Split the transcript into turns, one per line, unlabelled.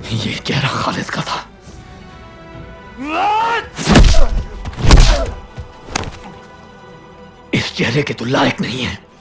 ये चेहरा खालिद का था। इस चेहरे के तू लायक नहीं है।